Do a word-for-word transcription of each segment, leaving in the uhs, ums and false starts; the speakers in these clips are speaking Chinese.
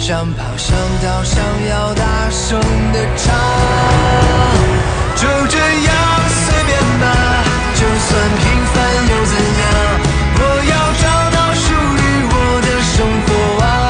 想跑想跳想要大声的唱，就这样随便吧，就算平凡又怎样，我要找到属于我的生活啊。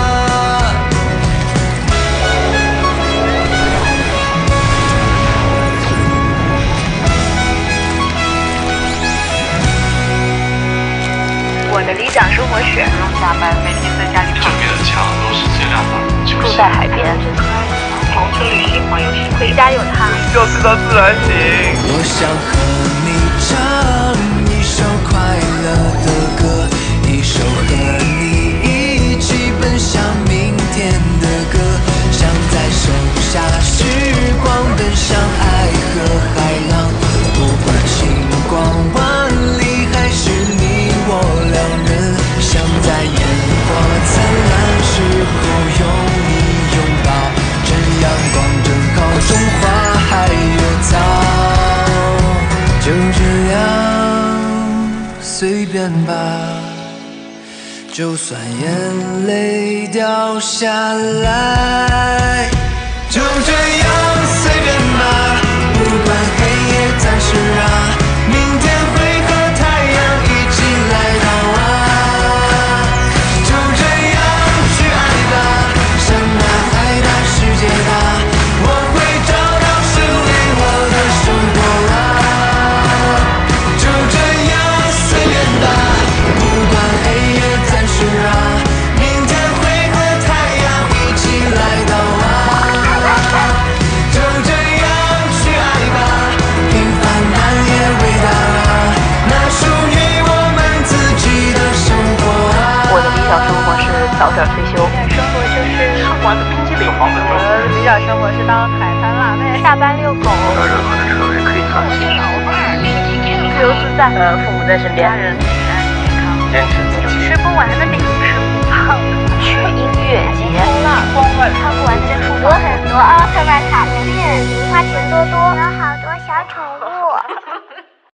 我的理想生活是不用加班，每天在家里这边的墙都是尽量的住在海边，跑车旅行环游世界，回家有他， 就是到自然醒。 我想和你唱一首快乐的歌，一首和你一起奔向明天的歌，想在盛夏时光奔向爱和海浪，不管星光万里还是你我两人，想在烟火灿烂时候拥你拥抱，趁阳光正好，种花还有草，就这样随便吧，就算眼泪掉下来，就这样随便吧，不管黑夜暂时啊，明天会和太阳一起来到啊，就这样去爱吧，山大海大世界大，我会找到属于我的生活啊，就这样随便吧，不管黑夜暂时啊，明天会和太阳一起来到啊，就这样去爱吧，平凡但也伟大啊，那属于我们自己的生活啊。 我的理想生活是早点退休，生活就是吃馆子冰淇淋。 房子我的理想生活是当海滩辣妹，下班遛狗， 有任何的车也可以看清。 自由自在，呃，父母在身边，家人平安健康， 坚持自己。 吃不完的饼，吃不胖的。去音乐节，光棍看不完的书， 有很多奥特曼卡通片，零花钱多多。